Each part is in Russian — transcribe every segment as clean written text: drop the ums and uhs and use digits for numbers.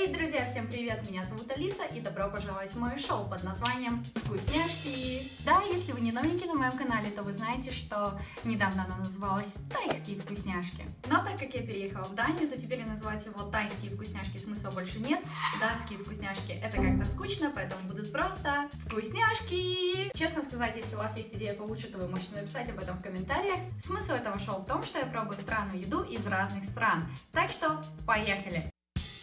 Эй, друзья, всем привет! Меня зовут Алиса и добро пожаловать в мое шоу под названием «Вкусняшки». Да, если вы не новенький на моем канале, то вы знаете, что недавно она называлась «Тайские вкусняшки». Но так как я переехала в Данию, то теперь называть его «Тайские вкусняшки» смысла больше нет. Датские вкусняшки — это как-то скучно, поэтому будут просто «Вкусняшки». Честно сказать, если у вас есть идея получше, то вы можете написать об этом в комментариях. Смысл этого шоу в том, что я пробую странную еду из разных стран. Так что поехали!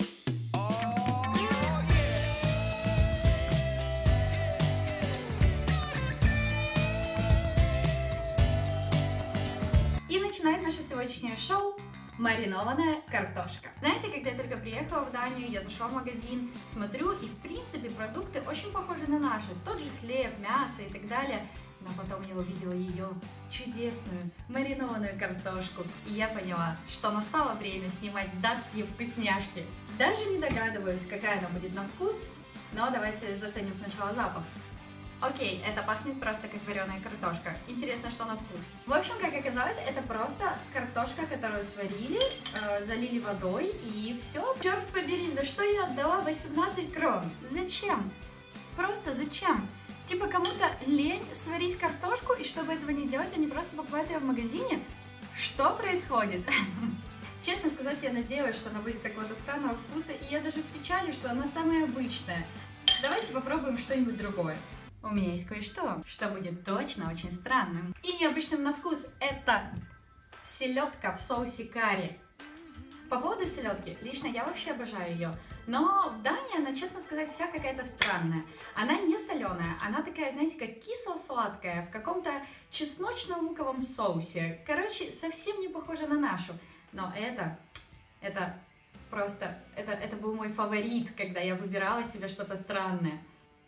И начинает наше сегодняшнее шоу маринованная картошка. Знаете, когда я только приехала в Данию, я зашла в магазин, смотрю, и в принципе продукты очень похожи на наши. Тот же хлеб, мясо и так далее. Но потом я увидела ее чудесную маринованную картошку, и я поняла, что настало время снимать датские вкусняшки. Даже не догадываюсь, какая она будет на вкус, но давайте заценим сначала запах. Окей, это пахнет просто как вареная картошка. Интересно, что на вкус. В общем, как оказалось, это просто картошка, которую сварили, залили водой и все. Черт побери, за что я отдала 18 крон? Зачем? Просто зачем? Типа кому-то лень сварить картошку, и чтобы этого не делать, они просто покупают ее в магазине? Что происходит? Честно сказать, я надеялась, что она будет какого-то странного вкуса, и я даже в печали, что она самая обычная. Давайте попробуем что-нибудь другое. У меня есть кое-что, что будет точно очень странным и необычным на вкус. Это селедка в соусе карри. По поводу селедки, лично я вообще обожаю ее, но в Дании она, честно сказать, вся какая-то странная. Она не соленая, она такая, знаете, как кисло-сладкая, в каком-то чесночно-луковом соусе. Короче, совсем не похожа на нашу. Но это был мой фаворит, когда я выбирала себе что-то странное.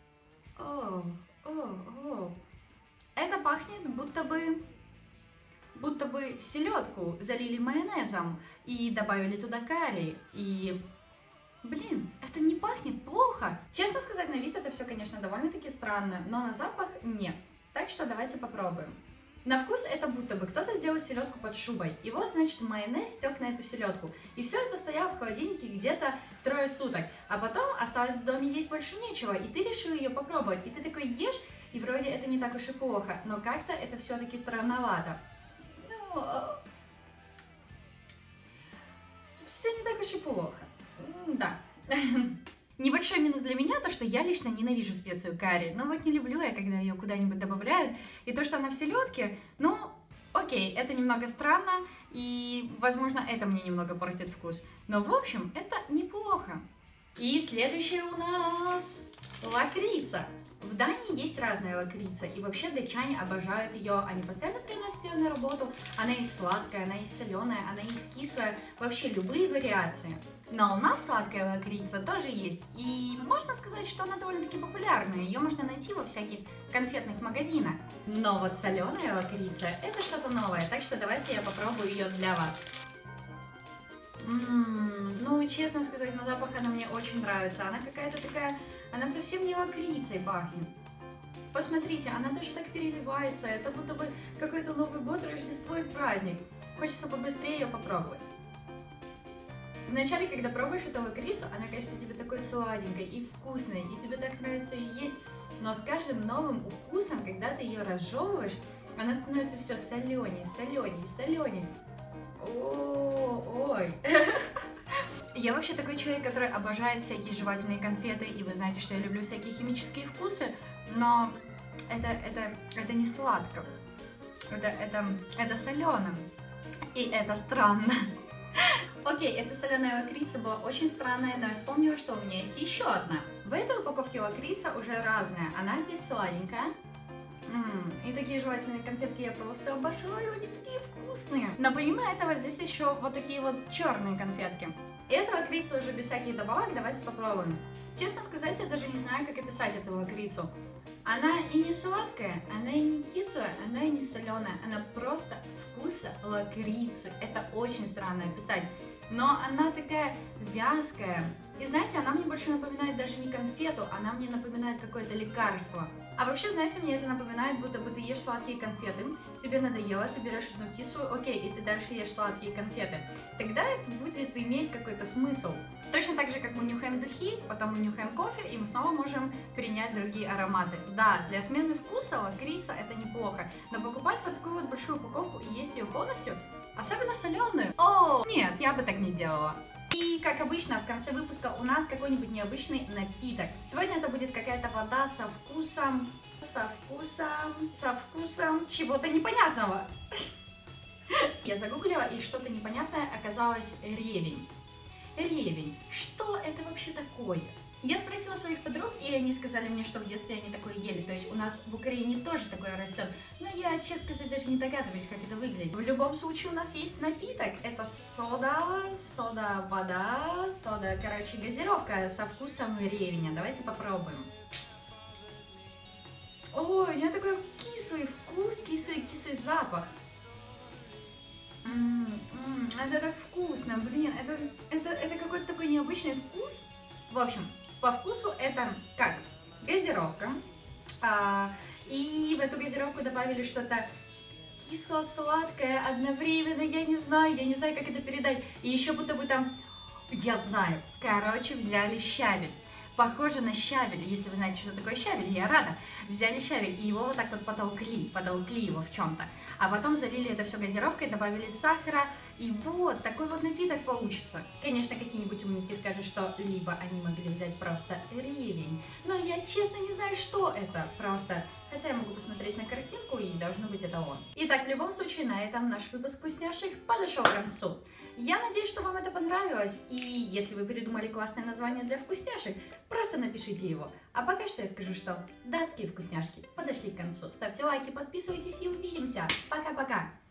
Это пахнет будто бы селедку залили майонезом и добавили туда карри. И, блин, это не пахнет плохо. Честно сказать, на вид это все, конечно, довольно-таки странно, но на запах нет. Так что давайте попробуем. На вкус это будто бы кто-то сделал селедку под шубой. И вот, значит, майонез стек на эту селедку. И все это стояло в холодильнике где-то 3 суток. А потом осталось в доме есть больше нечего, и ты решил ее попробовать. И ты такой ешь, и вроде это не так уж и плохо. Но как-то это все-таки странновато. Ну, все не так уж и плохо. Да. Небольшой минус для меня то, что я лично ненавижу специю карри. Но вот не люблю я, когда ее куда-нибудь добавляют. И то, что она в селедке, ну, окей, это немного странно. И, возможно, это мне немного портит вкус. Но, в общем, это неплохо. И следующее у нас лакрица. В Дании есть разная лакрица, и вообще датчане обожают ее, они постоянно приносят ее на работу, она есть сладкая, она есть соленая, она есть кислая, вообще любые вариации. Но у нас сладкая лакрица тоже есть, и можно сказать, что она довольно-таки популярная, ее можно найти во всяких конфетных магазинах. Но вот соленая лакрица — это что-то новое, так что давайте я попробую ее для вас. Ну, честно сказать, на запах она мне очень нравится. Она какая-то такая, она совсем не лакрицей пахнет. Посмотрите, она даже так переливается. Это будто бы какой-то Новый год, Рождество и праздник. Хочется побыстрее ее попробовать. Вначале, когда пробуешь эту лакрицу, она кажется тебе такой сладенькой и вкусной, и тебе так нравится ее есть. Но с каждым новым укусом, когда ты ее разжевываешь, она становится все соленей, соленей, соленей. Ой. Я вообще такой человек, который обожает всякие жевательные конфеты, и вы знаете, что я люблю всякие химические вкусы, но это не сладко, это солено, и это странно. Окей, эта соленая лакрица была очень странная, но я вспомнила, что у меня есть еще одна. В этой упаковке лакрица уже разная, она здесь сладенькая. И такие жевательные конфетки я просто обожаю, они такие вкусные. Но помимо этого здесь еще вот такие вот черные конфетки. И эта лакрица уже без всяких добавок, давайте попробуем. Честно сказать, я даже не знаю, как описать эту лакрицу. Она и не сладкая, она и не кислая, она и не соленая, она просто вкуса лакрицы. Это очень странно описать. но она такая вязкая. И знаете, она мне больше напоминает даже не конфету, она мне напоминает какое-то лекарство. А вообще, знаете, мне это напоминает, будто бы ты ешь сладкие конфеты, тебе надоело, ты берешь одну кису, окей, и ты дальше ешь сладкие конфеты. Тогда это будет иметь какой-то смысл. Точно так же, как мы нюхаем духи, потом мы нюхаем кофе, и мы снова можем принять другие ароматы. Да, для смены вкуса лакрица это неплохо, но покупать вот такую вот большую упаковку и есть ее полностью, особенно соленую, о, нет, я бы так не делала. И, как обычно, в конце выпуска у нас какой-нибудь необычный напиток. Сегодня это будет какая-то вода со вкусом чего-то непонятного. Я загуглила, и что-то непонятное оказалось ревень. Ревень. Что это вообще такое? Я спросила своих подруг, и они сказали мне, что в детстве они такое ели. То есть у нас в Украине тоже такое растет. Но я, честно сказать, даже не догадываюсь, как это выглядит. В любом случае у нас есть напиток. Это вода, короче, газировка со вкусом ревеня. Давайте попробуем. Ой, у нее такой кислый вкус, кислый запах. Это так вкусно, блин, это какой-то такой необычный вкус. В общем, по вкусу это как газировка, и в эту газировку добавили что-то кисло-сладкое одновременно, я не знаю, как это передать. И еще будто бы там, я знаю, короче, взяли щавель. Похоже на щавель, если вы знаете, что такое щавель, я рада. Взяли щавель и его вот так вот потолкли его в чем-то. А потом залили это все газировкой, добавили сахара, и вот такой вот напиток получится. Конечно, какие-нибудь умники скажут, что либо они могли взять просто ревень, но я честно не знаю, что это просто. Хотя я могу посмотреть на картинку, и должно быть это он. Итак, в любом случае, на этом наш выпуск вкусняшек подошел к концу. Я надеюсь, что вам это понравилось, и если вы придумали классное название для вкусняшек, просто напишите его. А пока что я скажу, что датские вкусняшки подошли к концу. Ставьте лайки, подписывайтесь и увидимся. Пока-пока!